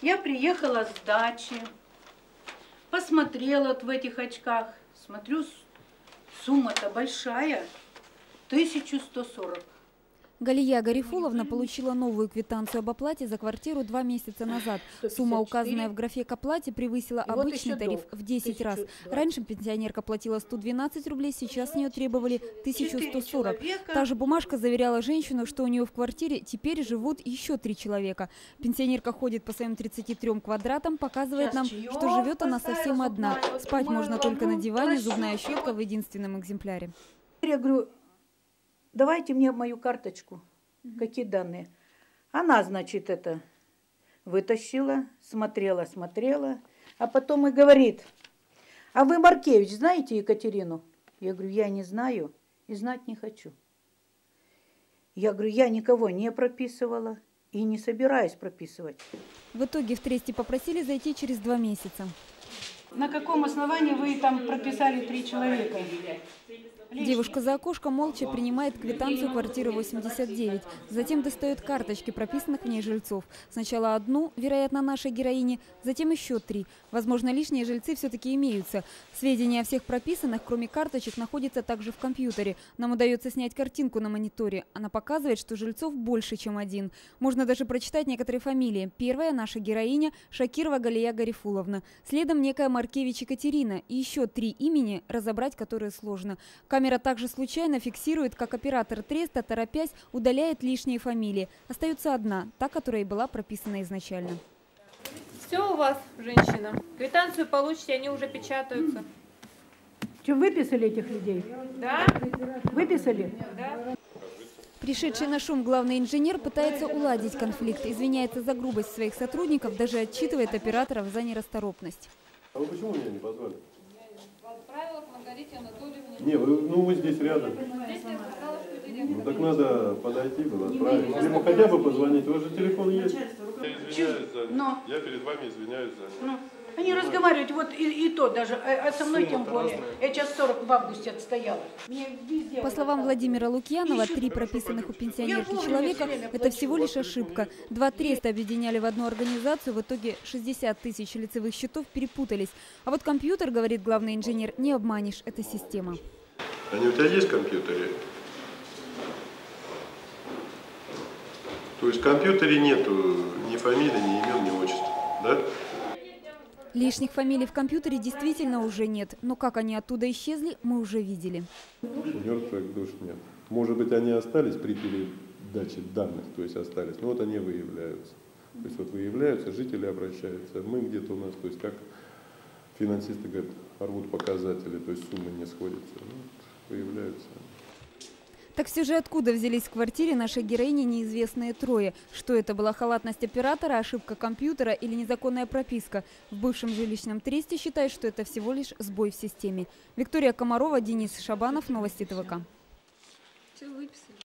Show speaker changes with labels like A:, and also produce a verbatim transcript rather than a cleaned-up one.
A: Я приехала с дачи, посмотрела вот в этих очках, смотрю, сумма-то большая, тысяча сто сорок.
B: Галия Гарифуловна получила новую квитанцию об оплате за квартиру два месяца назад. Сумма, указанная в графе к оплате, превысила обычный тариф в десять раз. Раньше пенсионерка платила сто двенадцать рублей, сейчас с нее требовали тысячу сто сорок. Та же бумажка заверяла женщину, что у нее в квартире теперь живут еще три человека. Пенсионерка ходит по своим тридцати трём квадратам, показывает нам, что живет она совсем одна. Спать можно только на диване, зубная щетка в единственном экземпляре.
A: Я говорю, давайте мне мою карточку, угу. Какие данные. Она, значит, это вытащила, смотрела, смотрела, а потом и говорит, а вы Маркевич знаете Екатерину? Я говорю, я не знаю и знать не хочу. Я говорю, я никого не прописывала и не собираюсь прописывать.
B: В итоге в Тресте попросили зайти через два месяца.
A: На каком основании вы там прописали три человека?
B: Девушка за окошком молча принимает квитанцию квартиры восемьдесят девять. Затем достает карточки прописанных в ней жильцов. Сначала одну, вероятно, нашей героине, затем еще три. Возможно, лишние жильцы все-таки имеются. Сведения о всех прописанных, кроме карточек, находятся также в компьютере. Нам удается снять картинку на мониторе. Она показывает, что жильцов больше, чем один. Можно даже прочитать некоторые фамилии. Первая наша героиня – Шакирова Галия Гарифуловна. Следом некая Маркевич Екатерина. И еще три имени, разобрать которые сложно. Камера также случайно фиксирует, как оператор Треста, торопясь, удаляет лишние фамилии. Остается одна, та, которая и была прописана изначально.
C: Все у вас, женщина. Квитанцию получите, они уже печатаются.
A: Что, выписали этих людей?
C: Да.
A: Выписали?
C: Да.
B: Пришедший на шум главный инженер пытается уладить конфликт, извиняется за грубость своих сотрудников, даже отчитывает операторов за нерасторопность.
D: А вы почему меня не позвали?
C: Отправила к Маргарите Анатольевне.
D: Не, вы, ну вы здесь рядом.
C: Здесь я сказала, что директор.
D: Ну так надо подойти было, отправить. Либо хотя бы позвонить, у вас же телефон есть. Я извиняюсь за
A: Но.
D: Я перед вами извиняюсь за
A: Но. Они разговаривают, вот и, и то даже, а со мной тем более. Я час сорок в августе отстояла.
B: По словам Владимира Лукьянова, три прописанных у пенсионерки человека – это всего лишь ошибка. Два треста объединяли в одну организацию, в итоге шестьдесят тысяч лицевых счетов перепутались. А вот компьютер, говорит главный инженер, не обманешь, это система.
D: Они у тебя есть в компьютере? То есть в компьютере нету ни фамилии, ни имен, ни отчества, да?
B: Лишних фамилий в компьютере действительно уже нет. Но как они оттуда исчезли, мы уже видели.
D: Мертвых душ нет. Может быть, они остались при передаче данных, то есть остались. Но вот они выявляются. То есть вот выявляются, жители обращаются. Мы где-то у нас, то есть как финансисты говорят, рвут показатели, то есть суммы не сходятся. Ну, выявляются.
B: Так все же откуда взялись в квартире нашей героини неизвестные трое? Что это была халатность оператора, ошибка компьютера или незаконная прописка? В бывшем жилищном тресте считают, что это всего лишь сбой в системе. Виктория Комарова, Денис Шабанов, Новости ТВК.
C: Все выписали.